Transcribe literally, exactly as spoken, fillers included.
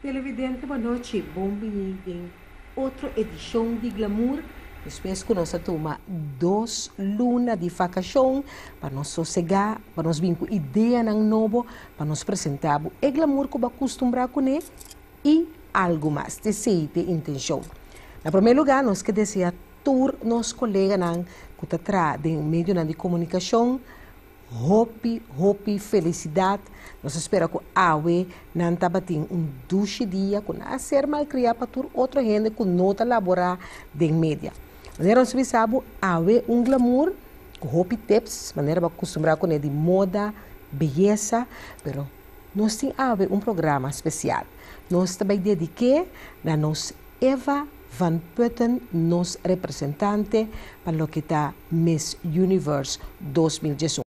televidente, boa noite. Bom-vindo em outra edição de Glamour. Depois que nós toma duas lunas de vacação para nós sossegar, para nós vir com ideia novo, para nós apresentar o glamour que vamos acostumbrar com ele e algo mais, de sete intenção. Na primeiro lugar, nós queremos desejar todos nossos colegas que estão atrás do meio de comunicação, hope, hope, felicidade. Nós esperamos que a AWE não tenha um duche dia, que não ser malcriado para toda outra gente que não está laborar de média. Maneira nós sabemos, a AWE um glamour, com hope tips, maneira para acostumbrar com ele de moda, beleza, pero nós temos a AWE um programa especial. Nós também dedicamos a nós Eva Van Putten, nosso representante para o que está Miss Universe dois mil e dezoito.